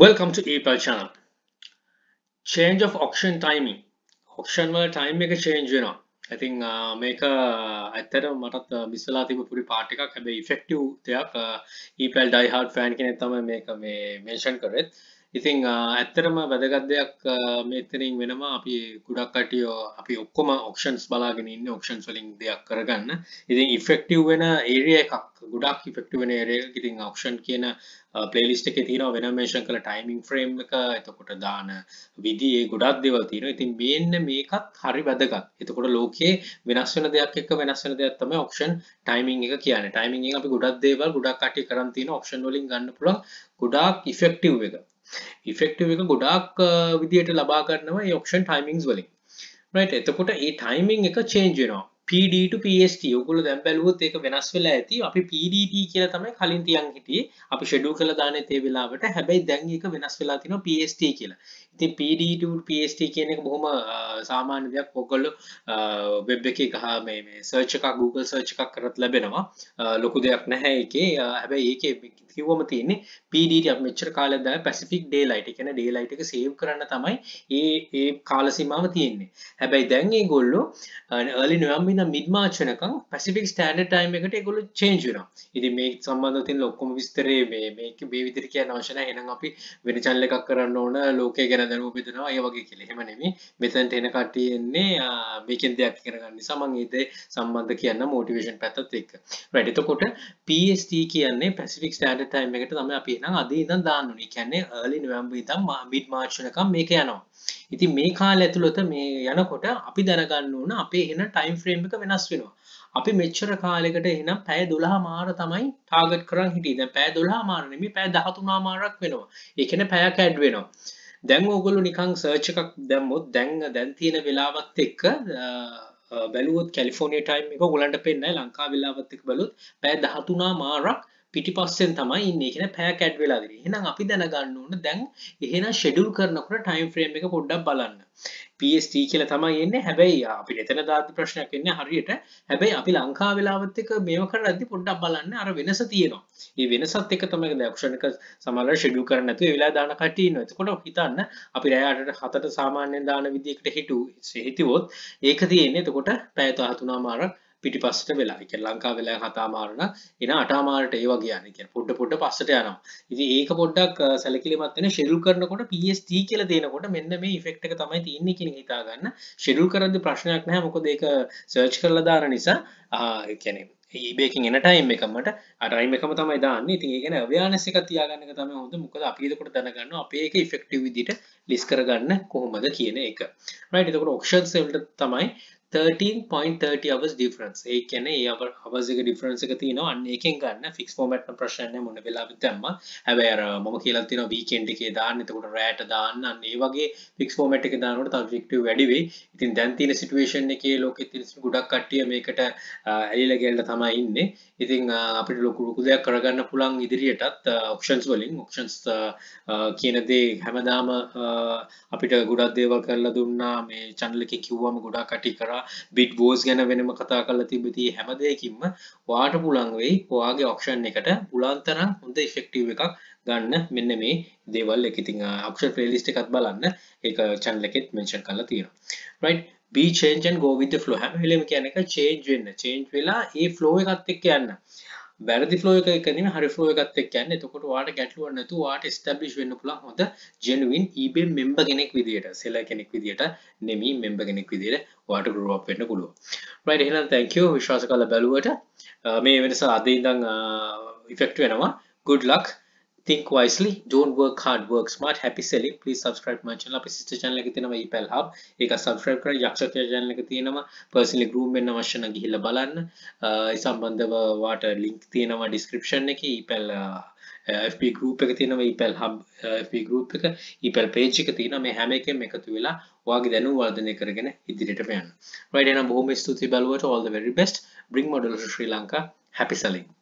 Welcome to ePal channel. Change of auction timing. Auction වල time එක change වෙනවා. I think මේක ඇත්තටම මටත් මිස් වෙලා තිබු පොඩි part එකක්. හැබැයි effective දෙයක් ePal die hard fan කෙනෙක් තමයි මේක මේ mention කරේ. ඉතින් ඇත්තටම වැදගත් දෙයක් මෙතනින් වෙනවා අපි ගොඩක් කටිය අපි ඔක්කොම options බලාගෙන ඉන්නේ options වලින් දෙයක් කරගන්න. ඉතින් effective වෙන area එකක් ගොඩක් effective වෙන area එකක්. ඉතින් auction කියන playlist එකේ තියෙනවා වෙනම mention කළ timing frame එක එතකොට දාන විදි ඒ ගොඩක් දේවල් තියෙනවා. ඉතින් මෙන්න මේකත් හරි වැදගත්. එතකොට ලෝකයේ වෙනස් වෙන දෙයක් එක්ක වෙනස් වෙන දෙයක් තමයි auction timing එක කියන්නේ. timing එක අපි ගොඩක් දේවල් ගොඩක් කටිය කරන් තියෙන auction වලින් ගන්න පුළුවන් ගොඩක් effective එක. effective එක ගොඩාක් විදියට ලබා ගන්නවා මේ auction timings වලින් right එතකොට මේ timing එක change වෙනවා PD to PST ඔයගොල්ලෝ දැන් බැලුවොත් ඒක වෙනස් වෙලා ඇති අපි PDT කියලා තමයි කලින් තියන් හිටියේ අපි schedule කරලා දාන්නේ ඒ වෙලාවට හැබැයි දැන් ඒක වෙනස් වෙලා තිනවා PST කියලා ඉතින් PD to PST කියන එක බොහොම සාමාන්‍ය දෙයක් ඔයගොල්ලෝ web එකේ ගහ මේ search එකක් Google search එකක් කරත් ලැබෙනවා ලොකු දෙයක් නැහැ ඒකේ හැබැයි ඒකේ කිව්වම තියෙන්නේ PDT අපි මෙච්චර කාලයක් දාලා Pacific Daylight ඒ කියන්නේ daylight එක save කරන්න තමයි ඒ කාල සීමාව තියෙන්නේ. හැබැයි දැන් ඒගොල්ලෝ early November ඉඳන් mid March වෙනකන් Pacific Standard Time එකට ඒගොල්ලෝ change වෙනවා. ඉතින් මේ සම්බන්ධව තියෙන ඔක්කොම විස්තරේ මේක මේ විදිහට කියන්න අවශ්‍ය නැහැ. එහෙනම් අපි වෙන channel එකක් කරන්න ඕන ලෝකය ගැන දැනුම බෙදනවා ඒ වගේ කියලා. එහෙම නෙමෙයි. මෙතනට එන කට්ටිය එන්නේ මේකෙන් දෙයක් ඉගෙන ගන්න නිසා මම ඒ දේ සම්බන්ධ කියන්න motivation පැත්තත් එක්ක. right එතකොට PST කියන්නේ Pacific Standard Time එකට තමයි අපි එහෙනම් අද ඉඳන් දාන්න ඕනේ. ඒ කියන්නේ early November ඉඳන් mid March වෙනකම් මේක යනවා. ඉතින් මේ කාලය ඇතුළත මේ යනකොට අපි දැනගන්න ඕන අපේ එහෙනම් time frame එක වෙනස් වෙනවා. අපි මෙච්චර කාලයකට එහෙනම් පැය 12 මාර තමයි target කරන් හිටියේ. දැන් පැය 12 මාර නෙමෙයි පැය 13 මාරක් වෙනවා. ඒ කියන්නේ පැයක් add වෙනවා. දැන් ඕගොල්ලෝ නිකන් search එකක් දැම්මොත් දැන් තියෙන වෙලාවත් එක්ක බැලුවොත් කැලිෆෝනියා ටයිම් එක ඔයගලන්ට පෙන්නයි ලංකාව වෙලාවත් එක්ක බැලුවොත් පැය 13 මාරක් පිටිපස්සෙන් තමයි ඉන්නේ. ඒ කියන්නේ පැයක් ඇඩ් වෙලා දෙන්නේ. එහෙනම් අපි දැනගන්න ඕන දැන් එහෙනම් schedule කරනකොට time frame එක පොඩ්ඩක් බලන්න. PST කියලා තමයි එන්නේ. හැබැයි අපිට එතන දාති ප්‍රශ්නයක් එන්නේ හරියට. හැබැයි අපි ලංකාව වෙලාවත් එක්ක මේව කරද්දි පොඩ්ඩක් බලන්න අර වෙනස තියෙනවා. මේ වෙනසත් එක්ක තමයි දැන් option එක සමහරවල් schedule කරන්න නැතුව ඒ වෙලාව දාන කට්ටිය ඉන්නවා. එතකොට හිතන්න අපි රෑ 8ට 7ට සාමාන්‍යයෙන් දාන විදිහකට හිතුවොත් ඒක තියෙන්නේ එතකොට පැය 13 මාරක් පිටිපස්සට වෙලා. ඒ කියන්නේ ලංකාව වෙලාව 7 මාර නම් එන 8 මාරට ඒ වගේ යන්නේ. කියන්නේ පොඩ පස්සට යනවා. ඉතින් ඒක පොඩ්ඩක් සැලකිලිමත් වෙන schedule කරනකොට PST කියලා දෙනකොට මෙන්න මේ effect එක තමයි තියෙන්නේ කියන එක හිතා ගන්න. schedule කරද්දී ප්‍රශ්නයක් නැහැ. මොකද ඒක search කරලා දාන නිසා ඒ කියන්නේ eBay එකෙන් එන time එකමට time එකම තමයි දාන්නේ. ඉතින් ඒ කියන්නේ awareness එක තියාගන්න එක තමයි හොඳ. මොකද අපි එතකොට දැනගන්නවා අපේ එක effective විදිහට list කරගන්න කොහොමද කියන එක. right එතකොට auctions වලට තමයි 13.30 hours difference. ඒ කියන්නේ ඒ hours එක difference එක තියෙනවා. අන්න ඒකෙන් ගන්න fix format නම් ප්‍රශ්න නැහැ මොන වෙලාවෙත් දැම්මා. හැබැයි අර මම කියලා තියෙනවා weekend එකේ දාන්න. එතකොට රැට දාන්න. අන්න ඒ වගේ fix format එකේ දානකොට තව effective වැඩි වෙයි. ඉතින් දැන් තියෙන situation එකේ ලෝකෙ තියෙන ගොඩක් කට්ටිය මේකට ඇලිලා ගිහලා තමයි ඉන්නේ. ඉතින් අපිට ලොකු දෙයක් කරගන්න පුළුවන් ඉදිරියටත් options වලින් options කියන දේ හැමදාම අපිට ගොඩක් දේවල් කරලා දුන්නා. මේ channel එකේ කිව්වම ගොඩක් කටි කරා bit wars ගැන වෙනම කතා කරලා තිබෙති හැම දෙයකින්ම ඔයාට පුළුවන් වෙයි ඔයාගේ auction එකට පුළුවන් තරම් හොඳ effective එකක් ගන්න මෙන්න මේ දේවල් එක. ඉතින් auction playlist එකත් බලන්න ඒක channel එකෙත් mention කරලා තියෙනවා. right be change and go with the flow. හැම වෙලෙම කියන්නේ එක change වෙන්න. change වෙලා ඒ flow එකත් එක්ක යන්න. වැරදි flow එක නෙමෙයි හරි flow එකත් එක්ක යන්න. එතකොට ඔයාට ගැටලුවක් නැතුව ඔයාට establish වෙන්න පුළුවන් හොඳ genuine eBay member කෙනෙක් විදියට, seller කෙනෙක් විදියට නෙමෙයි member කෙනෙක් විදියට ඔයාට grow up වෙන්න පුළුවන්. right එහෙනම් thank you විශ්වාස කරලා බැලුවට මේ වෙනස අද ඉඳන් effect වෙනවා. good luck. Think wisely, don't work hard, work smart. Happy selling. Please subscribe my channel. අපේ sister channel එකේ තියෙනවා ePal Hub. ඒක subscribe කරලා යක්ෂ channel එකේ තියෙනවා personally groom වෙන්න අවශ්‍ය නම් ගිහිල්ලා බලන්න. ඒ සම්බන්ධව වාට link තියෙනවා description එකේ ePal FB group එක තියෙනවා ePal Hub FB group එක ePal page එක තියෙනවා මේ හැම එකෙම එකතු වෙලා ඔයාගේ දැනුම වර්ධනය කරගෙන ඉදිරියටම යන්න. right එහෙනම් බොහොම ස්තුතියි බලුවට all the very best. Bring model to Sri Lanka. Happy selling.